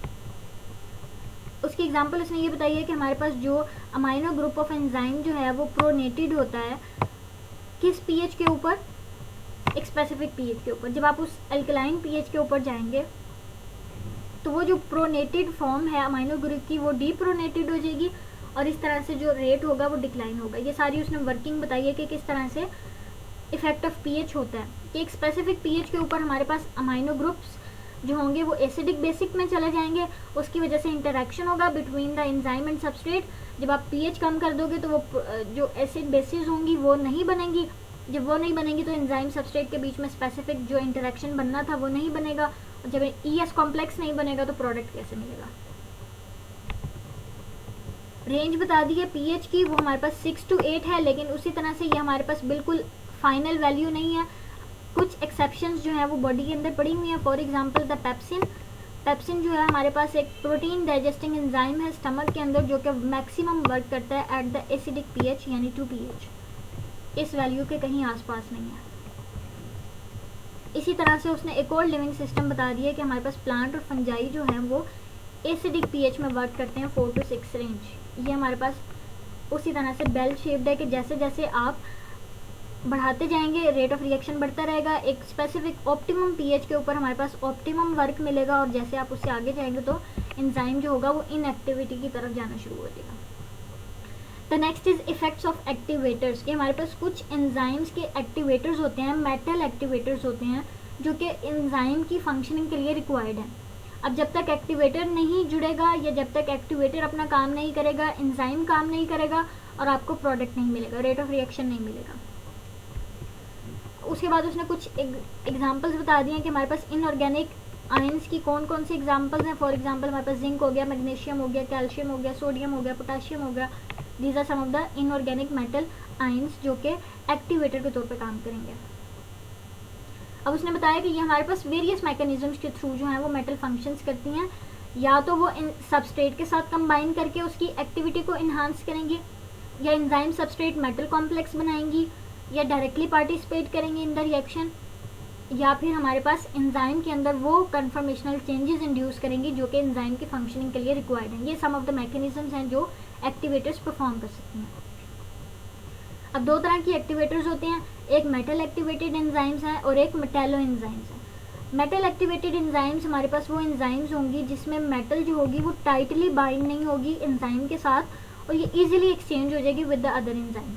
उसकी एग्जांपल उसने ये बताई है कि हमारे पास जो अमाइनो ग्रुप ऑफ एंजाइम जो है वो प्रोनेटेड होता है किस पीएच के ऊपर, एक स्पेसिफिक पीएच के ऊपर। जब आप उस अल्कलाइन पीएच के ऊपर जाएंगे तो वो जो प्रोनेटेड फॉर्म है अमाइनो ग्रुप की वो डीप्रोनेटेड हो जाएगी, और इस तरह से जो रेट होगा वो डिक्लाइन होगा। ये सारी उसने वर्किंग बताई है कि किस तरह से इफेक्ट ऑफ पीएच होता है कि एक स्पेसिफिक पीएच के ऊपर हमारे पास अमाइनो ग्रुप्स जो होंगे वो एसिडिक बेसिक में चले जाएंगे, उसकी वजह से इंटरेक्शन होगा between the enzyme and substrate. जब आप पीएच कम कर दोगे तो वो जो एसिड बेसिस होंगी वो नहीं बनेंगी, जब वो नहीं बनेंगी तो एंजाइम सबस्ट्रेट के बीच में स्पेसिफिक जो इंटरेक्शन बनना था वो नहीं बनेगा, और जब ईएस कॉम्प्लेक्स नहीं बनेगा तो प्रोडक्ट कैसे मिलेगा। रेंज बता दी है पीएच की, वो हमारे पास सिक्स टू एट है, लेकिन उसी तरह से ये हमारे पास बिल्कुल फाइनल वैल्यू नहीं है। कुछ एक्सेप्शंस जो है वो बॉडी के अंदर पड़ी हुई है। For example the pepsin. Pepsin जो है हमारे पास एक प्रोटीन डाइजेस्टिंग एंजाइम है स्टमक के अंदर जो कि मैक्सिमम वर्क करता है एट द एसिडिक पीएच यानी टू पीएच। इस वैल्यू के कहीं आसपास नहीं है। इसी तरह से उसने एक और लिविंग सिस्टम बता दिया कि हमारे पास प्लांट और फंजाई जो है वो एसिडिक पीएच में वर्क करते हैं फोर टू सिक्स रेंज। ये हमारे पास उसी तरह से बेल शेप्ड है कि जैसे जैसे आप बढ़ाते जाएंगे रेट ऑफ रिएक्शन बढ़ता रहेगा। एक स्पेसिफिक ऑप्टिमम पीएच के ऊपर हमारे पास ऑप्टिमम वर्क मिलेगा, और जैसे आप उससे आगे जाएंगे तो एंजाइम जो होगा वो इनएक्टिविटी की तरफ जाना शुरू हो जाएगा। The next is effects of activators, कि हमारे पास कुछ एंजाइम्स के एक्टिवेटर्स होते हैं, मेटल एक्टिवेटर्स होते हैं जो कि एंजाइम की फंक्शनिंग के लिए रिक्वायर्ड है। अब जब तक एक्टिवेटर नहीं जुड़ेगा या जब तक एक्टिवेटर अपना काम नहीं करेगा, एंजाइम काम नहीं करेगा और आपको प्रोडक्ट नहीं मिलेगा, रेट ऑफ रिएक्शन नहीं मिलेगा। उसके बाद उसने कुछ एग्जांपल्स बता दिए कि हमारे पास इनऑर्गेनिक आयंस की कौन कौन से एग्जांपल्स हैं। फॉर एग्जांपल हमारे पास जिंक हो गया, मैग्नीशियम हो गया, कैल्शियम हो गया, सोडियम हो गया, पोटाशियम हो गया। These are some of the inorganic metal ions जो कि एक्टिवेटर के तौर पे काम करेंगे। अब उसने बताया कि ये हमारे पास वेरियस मैकेनिज्म्स के थ्रू जो है वो मेटल फंक्शंस करती हैं, या तो वो सबस्ट्रेट के साथ कंबाइन करके उसकी एक्टिविटी को इन्हांस करेंगी, या एंजाइम सबस्ट्रेट मेटल कॉम्प्लेक्स बनाएंगी, या डायरेक्टली पार्टिसिपेट करेंगे इन द रिएक्शन, या फिर हमारे पास एंजाइम के अंदर वो कन्फर्मेशनल चेंजेस इंड्यूस करेंगी जो कि एंजाइम की फंक्शनिंग के लिए रिक्वायर्ड हैं। ये सम ऑफ द मैकेनिज्म्स हैं जो एक्टिवेटर्स परफॉर्म कर सकती हैं। अब दो तरह की एक्टिवेटर्स होते हैं, एक मेटल एक्टिवेटेड एंजाइम्स हैं और एक मेटेलो एंजाइम्स हैं। मेटल एक्टिवेटेड एंजाइम्स हमारे पास वो एंजाइम्स होंगी जिसमें मेटल जो होगी वो टाइटली बाइंड नहीं होगी एंजाइम के साथ और ये इजीली एक्सचेंज हो जाएगी विद द अदर एंजाइम,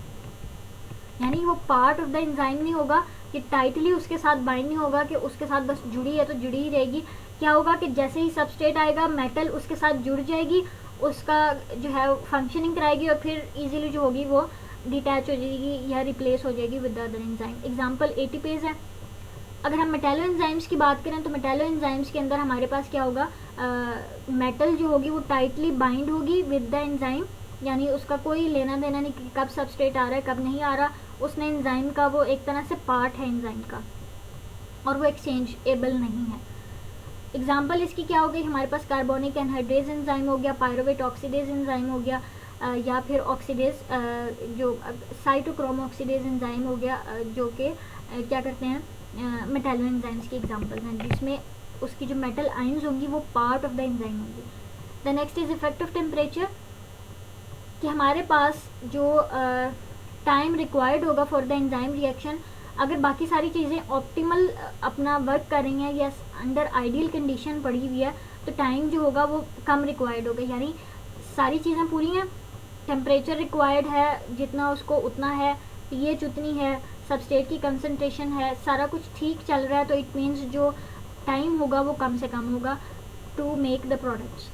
यानी वो पार्ट ऑफ द एंजाइम नहीं होगा, ये टाइटली उसके साथ बाइंड नहीं होगा कि उसके साथ बस जुड़ी है तो जुड़ी ही रहेगी। क्या होगा कि जैसे ही सबस्ट्रेट आएगा मेटल उसके साथ जुड़ जाएगी, उसका जो है फंक्शनिंग कराएगी और फिर इजीली जो होगी वो डिटैच हो जाएगी या रिप्लेस हो जाएगी with the other enzyme. Example ATPase है। अगर हम मेटेलो एंजाइम्स की बात करें तो मेटेलो एंजाइम्स के अंदर हमारे पास क्या होगा, मेटल जो होगी वो टाइटली बाइंड होगी विद द एंजाइम, यानी उसका कोई लेना देना नहीं कि कब सबस्ट्रेट आ रहा है कब नहीं आ रहा, उसने एंजाइम का वो एक तरह से पार्ट है एंजाइम का और वो एक्सचेंजेबल नहीं है। एग्जांपल इसकी क्या हो गई, हमारे पास कार्बोनिक एनहाइड्रेज एंजाइम हो गया, पायरुवेट ऑक्सीडेज एंजाइम हो गया, आ, या फिर ऑक्सीडेज जो साइटोक्रोम ऑक्सीडेज एंजाइम हो गया, जो कि क्या करते हैं मेटेलो एंजाइम्स की एग्जांपल्स हैं जिसमें उसकी जो मेटल आयंस होंगी वो पार्ट ऑफ द एंजाइम होंगी। The next is effect of temperature, कि हमारे पास जो टाइम रिक्वायर्ड होगा फॉर द एंजाइम रिएक्शन, अगर बाकी सारी चीज़ें ऑप्टिमल अपना वर्क कर रही हैं या अंडर आइडियल कंडीशन पड़ी हुई है तो टाइम जो होगा वो कम रिक्वायर्ड होगा, यानी सारी चीज़ें पूरी हैं, टेम्परेचर रिक्वायर्ड है जितना उसको उतना है, पीएच उतनी है, सबस्ट्रेट की कंसंट्रेशन है, सारा कुछ ठीक चल रहा है, तो इट मीन्स जो टाइम होगा वो कम से कम होगा टू मेक द प्रोडक्ट्स।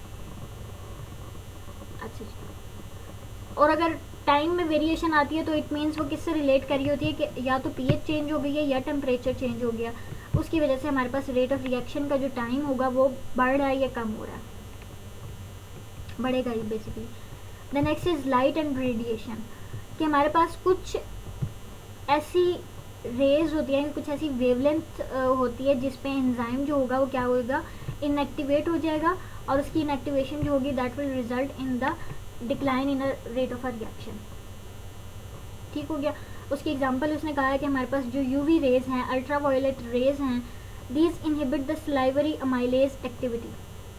अच्छा जी, और अगर टाइम में वेरिएशन आती है तो इट मीन्स वो किससे रिलेट कर रही होती है कि या तो पीएच चेंज हो गई है या टेम्परेचर चेंज हो गया, उसकी वजह से हमारे पास रेट ऑफ रिएक्शन का जो टाइम होगा वो बढ़ रहा है या कम हो रहा है, बढ़ेगा ही basically. The next is light and radiation, कि हमारे पास कुछ ऐसी रेज होती है, कुछ ऐसी वेवलेंथ होती है जिस पे एंजाइम जो होगा वो क्या होगा, इनएक्टिवेट हो जाएगा और उसकी इनएक्टिवेशन जो होगी that will result in the decline in a rate of a reaction. ठीक हो गया। उसकी एग्जांपल उसने कहा है कि हमारे पास जो यूवी रेज हैं, अल्ट्रा वायलेट रेज हैं, these inhibit the salivary amylase activity.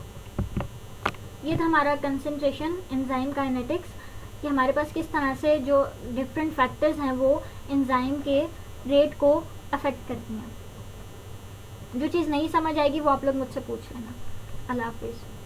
ये था हमारा कंसंट्रेशन एंजाइम काइनेटिक्स, कि हमारे पास किस तरह से जो डिफरेंट फैक्टर्स हैं वो एंजाइम के रेट को अफेक्ट करती हैं। जो चीज़ नहीं समझ आएगी वो आप लोग मुझसे पूछ लेना। अल्लाह हाफिज़।